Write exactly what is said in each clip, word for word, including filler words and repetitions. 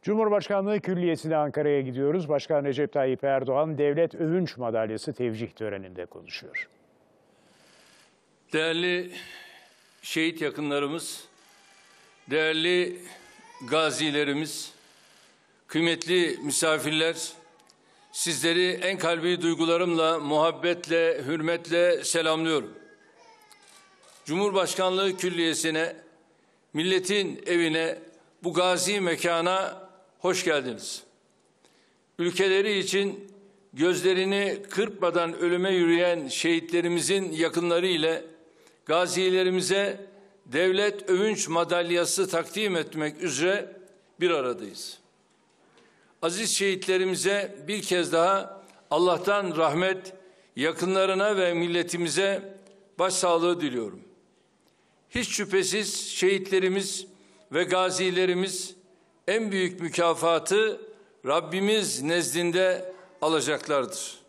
Cumhurbaşkanlığı Külliyesi'ne Ankara'ya gidiyoruz. Başkan Recep Tayyip Erdoğan, Devlet Övünç Madalyası tevcih töreninde konuşuyor. Değerli şehit yakınlarımız, değerli gazilerimiz, kıymetli misafirler, sizleri en kalbi duygularımla, muhabbetle, hürmetle selamlıyorum. Cumhurbaşkanlığı Külliyesi'ne, milletin evine, bu gazi mekana hoş geldiniz. Ülkeleri için gözlerini kırpmadan ölüme yürüyen şehitlerimizin yakınları ile gazilerimize Devlet Övünç Madalyası takdim etmek üzere bir aradayız. Aziz şehitlerimize bir kez daha Allah'tan rahmet, yakınlarına ve milletimize başsağlığı diliyorum. Hiç şüphesiz şehitlerimiz ve gazilerimiz en büyük mükafatı Rabbimiz nezdinde alacaklardır.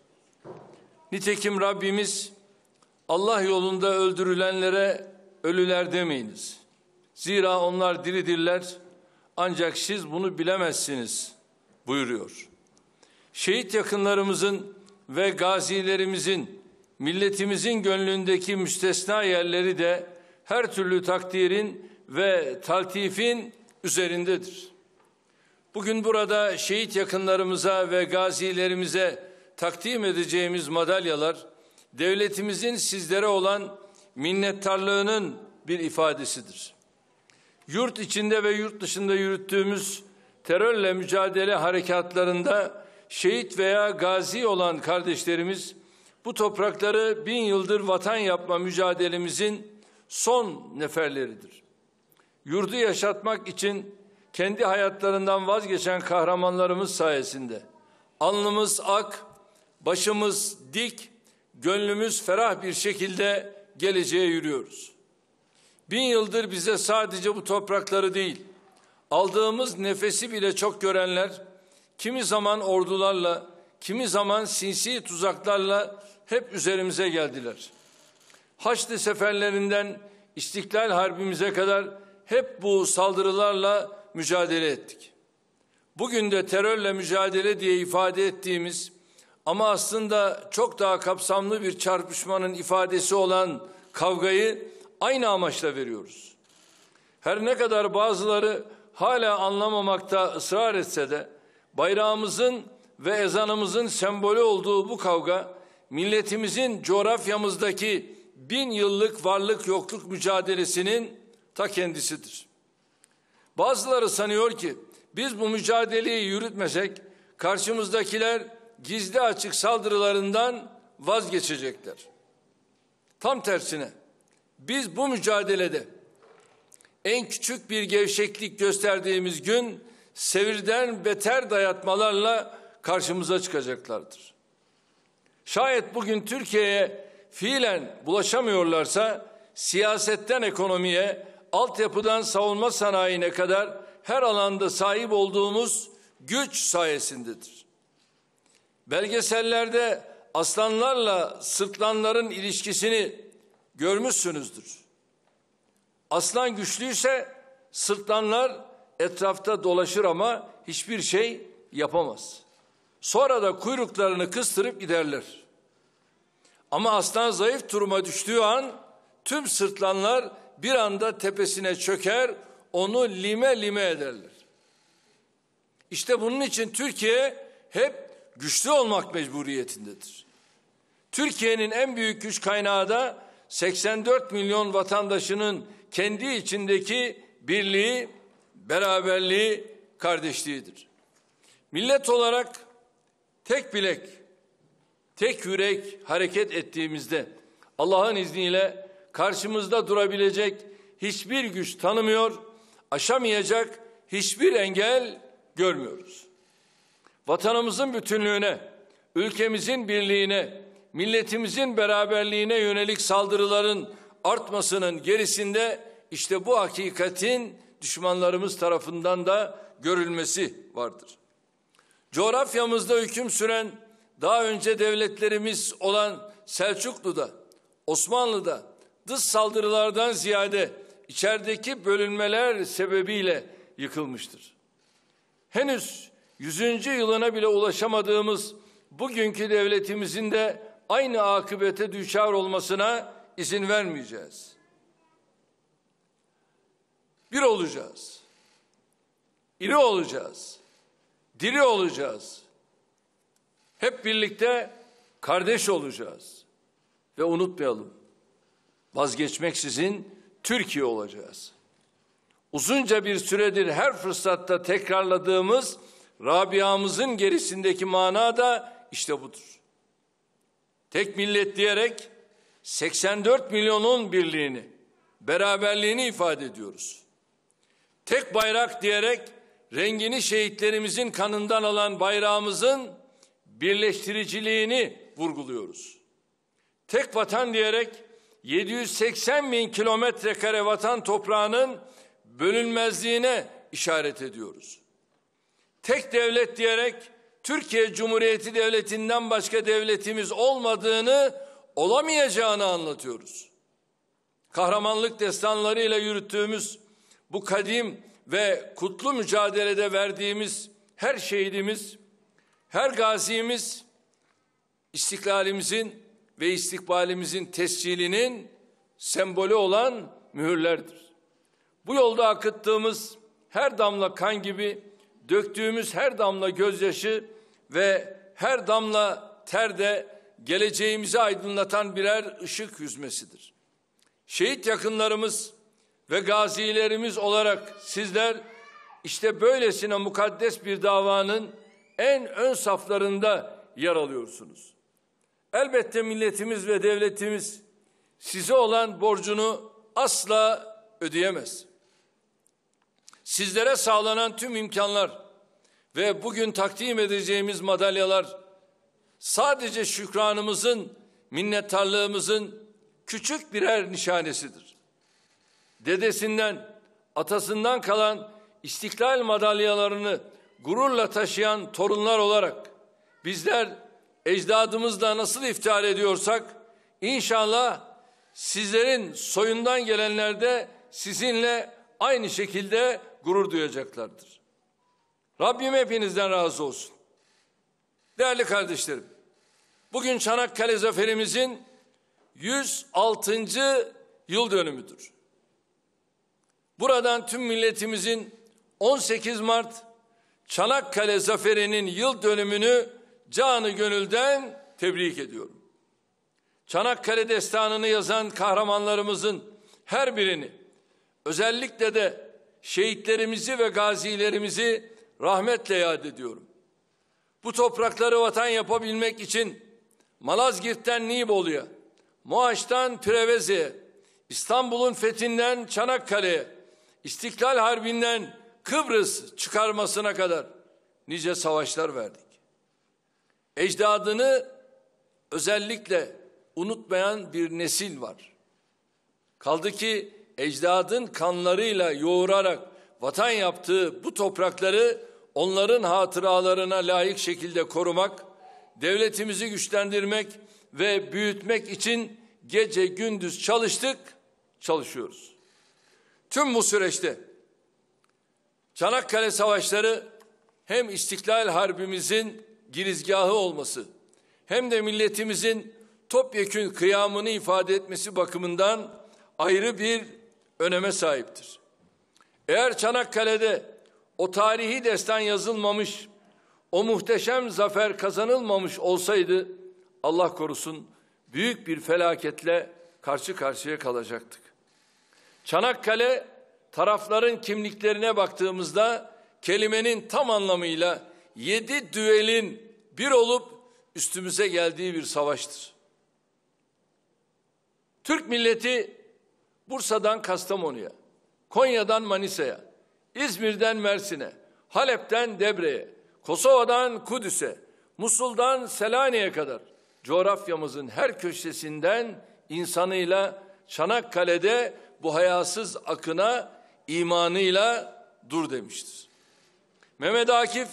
Nitekim Rabbimiz Allah yolunda öldürülenlere ölüler demeyiniz. Zira onlar diridirler, ancak siz bunu bilemezsiniz buyuruyor. Şehit yakınlarımızın ve gazilerimizin, milletimizin gönlündeki müstesna yerleri de her türlü takdirin ve taltifin üzerindedir. Bugün burada şehit yakınlarımıza ve gazilerimize takdim edeceğimiz madalyalar, devletimizin sizlere olan minnettarlığının bir ifadesidir. Yurt içinde ve yurt dışında yürüttüğümüz terörle mücadele harekatlarında şehit veya gazi olan kardeşlerimiz, bu toprakları bin yıldır vatan yapma mücadelemizin son neferleridir. Yurdu yaşatmak için kendi hayatlarından vazgeçen kahramanlarımız sayesinde alnımız ak, başımız dik, gönlümüz ferah bir şekilde geleceğe yürüyoruz. Bin yıldır bize sadece bu toprakları değil, aldığımız nefesi bile çok görenler, kimi zaman ordularla, kimi zaman sinsi tuzaklarla hep üzerimize geldiler. Haçlı seferlerinden İstiklal Harbimize kadar hep bu saldırılarla mücadele ettik. Bugün de terörle mücadele diye ifade ettiğimiz ama aslında çok daha kapsamlı bir çarpışmanın ifadesi olan kavgayı aynı amaçla veriyoruz. Her ne kadar bazıları hala anlamamakta ısrar etse de bayrağımızın ve ezanımızın sembolü olduğu bu kavga milletimizin coğrafyamızdaki bin yıllık varlık yokluk mücadelesinin ta kendisidir. Bazıları sanıyor ki biz bu mücadeleyi yürütmesek karşımızdakiler gizli açık saldırılarından vazgeçecekler. Tam tersine biz bu mücadelede en küçük bir gevşeklik gösterdiğimiz gün sevirden beter dayatmalarla karşımıza çıkacaklardır. Şayet bugün Türkiye'ye fiilen bulaşamıyorlarsa siyasetten ekonomiye, altyapıdan savunma sanayine kadar her alanda sahip olduğumuz güç sayesindedir. Belgesellerde aslanlarla sırtlanların ilişkisini görmüşsünüzdür. Aslan güçlüyse sırtlanlar etrafta dolaşır ama hiçbir şey yapamaz. Sonra da kuyruklarını kıstırıp giderler. Ama aslan zayıf duruma düştüğü an tüm sırtlanlar bir anda tepesine çöker, onu lime lime ederler. İşte bunun için Türkiye hep güçlü olmak mecburiyetindedir. Türkiye'nin en büyük güç kaynağı da seksen dört milyon vatandaşının kendi içindeki birliği, beraberliği, kardeşliğidir. Millet olarak tek bilek, tek yürek hareket ettiğimizde Allah'ın izniyle karşımızda durabilecek hiçbir güç tanımıyor, aşamayacak hiçbir engel görmüyoruz. Vatanımızın bütünlüğüne, ülkemizin birliğine, milletimizin beraberliğine yönelik saldırıların artmasının gerisinde işte bu hakikatin düşmanlarımız tarafından da görülmesi vardır. Coğrafyamızda hüküm süren daha önce devletlerimiz olan Selçuklu'da, Osmanlı'da dış saldırılardan ziyade içerideki bölünmeler sebebiyle yıkılmıştır. Henüz yüzüncü yılına bile ulaşamadığımız bugünkü devletimizin de aynı akıbete düçar olmasına izin vermeyeceğiz. Bir olacağız. İri olacağız. Diri olacağız. Hep birlikte kardeş olacağız. Ve unutmayalım, vazgeçmeksizin Türkiye olacağız. Uzunca bir süredir her fırsatta tekrarladığımız Rabia'mızın gerisindeki mana da işte budur. Tek millet diyerek seksen dört milyonun birliğini, beraberliğini ifade ediyoruz. Tek bayrak diyerek rengini şehitlerimizin kanından alan bayrağımızın birleştiriciliğini vurguluyoruz. Tek vatan diyerek yedi yüz seksen bin kilometre kare vatan toprağının bölünmezliğine işaret ediyoruz. Tek devlet diyerek Türkiye Cumhuriyeti Devleti'nden başka devletimiz olmadığını, olamayacağını anlatıyoruz. Kahramanlık destanlarıyla yürüttüğümüz bu kadim ve kutlu mücadelede verdiğimiz her şehidimiz, her gazimiz istiklalimizin ve istikbalimizin tescilinin sembolü olan mühürlerdir. Bu yolda akıttığımız her damla kan gibi döktüğümüz her damla gözyaşı ve her damla ter de geleceğimizi aydınlatan birer ışık yüzmesidir. Şehit yakınlarımız ve gazilerimiz olarak sizler işte böylesine mukaddes bir davanın en ön saflarında yer alıyorsunuz. Elbette milletimiz ve devletimiz size olan borcunu asla ödeyemez. Sizlere sağlanan tüm imkanlar ve bugün takdim edeceğimiz madalyalar sadece şükranımızın, minnettarlığımızın küçük birer nişanesidir. Dedesinden, atasından kalan istiklal madalyalarını gururla taşıyan torunlar olarak bizler ecdadımızla nasıl iftihar ediyorsak inşallah sizlerin soyundan gelenler de sizinle aynı şekilde gurur duyacaklardır. Rabbim hepinizden razı olsun. Değerli kardeşlerim, bugün Çanakkale zaferimizin yüz altıncı yıl dönümüdür. Buradan tüm milletimizin on sekiz Mart Çanakkale zaferinin yıl dönümünü canı gönülden tebrik ediyorum. Çanakkale destanını yazan kahramanlarımızın her birini, özellikle de şehitlerimizi ve gazilerimizi rahmetle yad ediyorum. Bu toprakları vatan yapabilmek için Malazgirt'ten Nibolu'ya, Mohaç'tan Preveze'ye, İstanbul'un fethinden Çanakkale'ye, İstiklal Harbi'nden Kıbrıs çıkarmasına kadar nice savaşlar verdik. Ecdadını özellikle unutmayan bir nesil var. Kaldı ki ecdadın kanlarıyla yoğurarak vatan yaptığı bu toprakları onların hatıralarına layık şekilde korumak, devletimizi güçlendirmek ve büyütmek için gece gündüz çalıştık, çalışıyoruz. Tüm bu süreçte Çanakkale Savaşları hem İstiklal Harbimizin girizgahı olması hem de milletimizin topyekün kıyamını ifade etmesi bakımından ayrı bir öneme sahiptir. Eğer Çanakkale'de o tarihi destan yazılmamış, o muhteşem zafer kazanılmamış olsaydı Allah korusun büyük bir felaketle karşı karşıya kalacaktık. Çanakkale tarafların kimliklerine baktığımızda kelimenin tam anlamıyla yedi düelin bir olup üstümüze geldiği bir savaştır. Türk milleti Bursa'dan Kastamonu'ya, Konya'dan Manisa'ya, İzmir'den Mersin'e, Halep'ten Debre'ye, Kosova'dan Kudüs'e, Musul'dan Selanik'e kadar coğrafyamızın her köşesinden insanıyla Çanakkale'de bu hayasız akına imanıyla dur demiştir. Mehmet Akif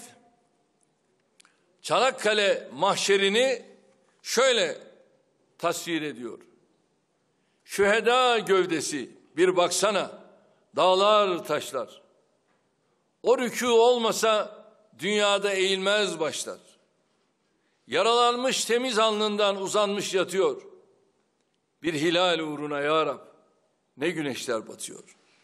Çanakkale mahşerini şöyle tasvir ediyor. Şüheda gövdesi bir baksana, dağlar taşlar. O rükû olmasa dünyada eğilmez başlar. Yaralanmış temiz alnından uzanmış yatıyor. Bir hilal uğruna ya Rab, ne güneşler batıyor.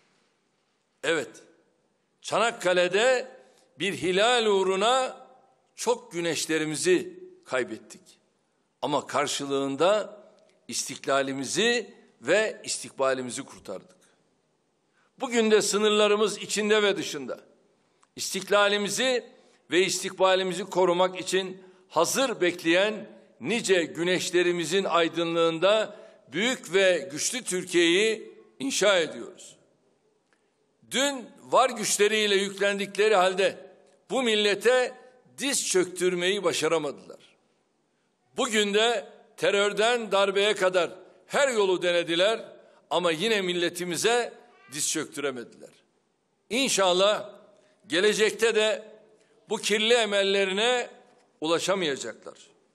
Evet, Çanakkale'de bir hilal uğruna çok güneşlerimizi kaybettik. Ama karşılığında istiklalimizi ve istikbalimizi kurtardık. Bugün de sınırlarımız içinde ve dışında istiklalimizi ve istikbalimizi korumak için hazır bekleyen nice güneşlerimizin aydınlığında büyük ve güçlü Türkiye'yi inşa ediyoruz. Dün var güçleriyle yüklendikleri halde bu millete diz çöktürmeyi başaramadılar. Bugün de terörden darbeye kadar her yolu denediler ama yine milletimize diz çöktüremediler. İnşallah gelecekte de bu kirli emellerine ulaşamayacaklar.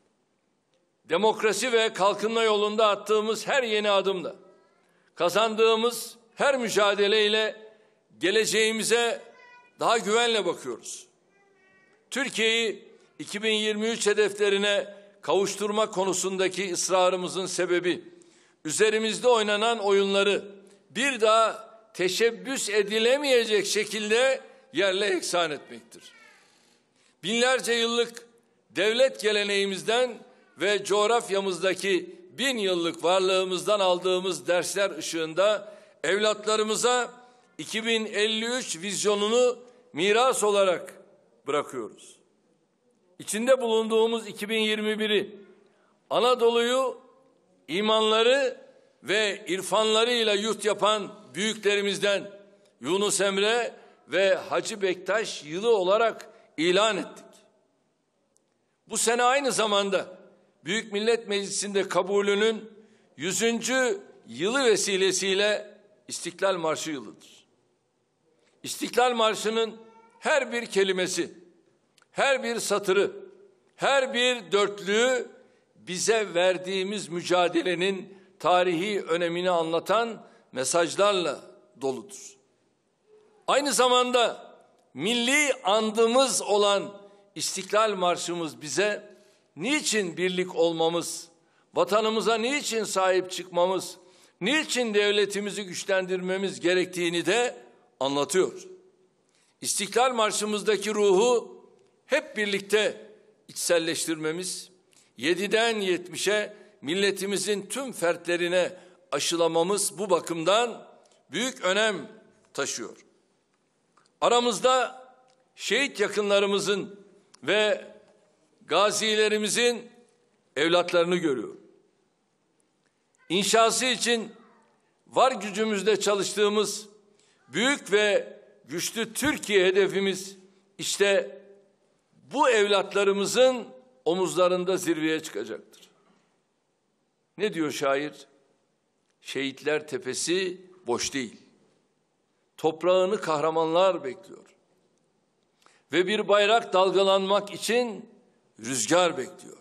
Demokrasi ve kalkınma yolunda attığımız her yeni adımla, kazandığımız her mücadeleyle geleceğimize daha güvenle bakıyoruz. Türkiye'yi iki bin yirmi üç hedeflerine kavuşturma konusundaki ısrarımızın sebebi, üzerimizde oynanan oyunları bir daha teşebbüs edilemeyecek şekilde yerle eksan etmektir. Binlerce yıllık devlet geleneğimizden ve coğrafyamızdaki bin yıllık varlığımızdan aldığımız dersler ışığında evlatlarımıza iki bin elli üç vizyonunu miras olarak bırakıyoruz. İçinde bulunduğumuz iki bin yirmi biri Anadolu'yu imanları ve irfanlarıyla yurt yapan büyüklerimizden Yunus Emre ve Hacı Bektaş yılı olarak ilan ettik. Bu sene aynı zamanda Büyük Millet Meclisi'nde kabulünün yüzüncü yılı vesilesiyle İstiklal Marşı yılıdır. İstiklal Marşı'nın her bir kelimesi, her bir satırı, her bir dörtlüğü bize verdiğimiz mücadelenin tarihi önemini anlatan mesajlarla doludur. Aynı zamanda milli andımız olan İstiklal Marşımız bize niçin birlik olmamız, vatanımıza niçin sahip çıkmamız, niçin devletimizi güçlendirmemiz gerektiğini de anlatıyor. İstiklal Marşımızdaki ruhu hep birlikte içselleştirmemiz, yediden yetmişe milletimizin tüm fertlerine aşılamamız bu bakımdan büyük önem taşıyor. Aramızda şehit yakınlarımızın ve gazilerimizin evlatlarını görüyorum. İnşası için var gücümüzle çalıştığımız büyük ve güçlü Türkiye hedefimiz işte bu evlatlarımızın omuzlarında zirveye çıkacaktır. Ne diyor şair? Şehitler tepesi boş değil. Toprağını kahramanlar bekliyor. Ve bir bayrak dalgalanmak için rüzgar bekliyor.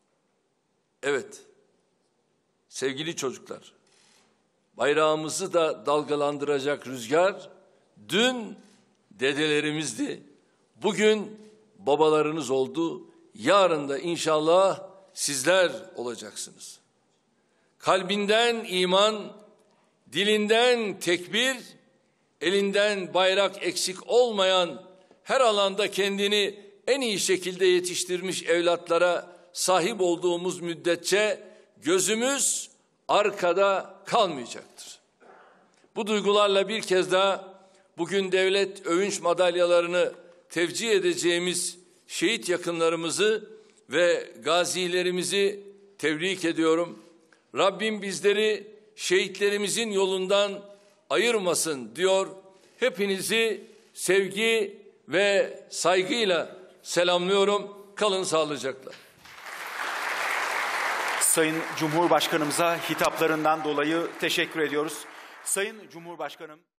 Evet, sevgili çocuklar, bayrağımızı da dalgalandıracak rüzgar dün dedelerimizdi, bugün babalarınız oldu, yarın da inşallah sizler olacaksınız. Kalbinden iman, dilinden tekbir, elinden bayrak eksik olmayan, her alanda kendini en iyi şekilde yetiştirmiş evlatlara sahip olduğumuz müddetçe gözümüz arkada kalmayacaktır. Bu duygularla bir kez daha bugün devlet övünç madalyalarını tevcih edeceğimiz şehit yakınlarımızı ve gazilerimizi tebrik ediyorum. Rabbim bizleri şehitlerimizin yolundan ayırmasın diyor. Hepinizi sevgi ve saygıyla selamlıyorum. Kalın sağlıcakla. Sayın Cumhurbaşkanımıza hitaplarından dolayı teşekkür ediyoruz. Sayın Cumhurbaşkanım.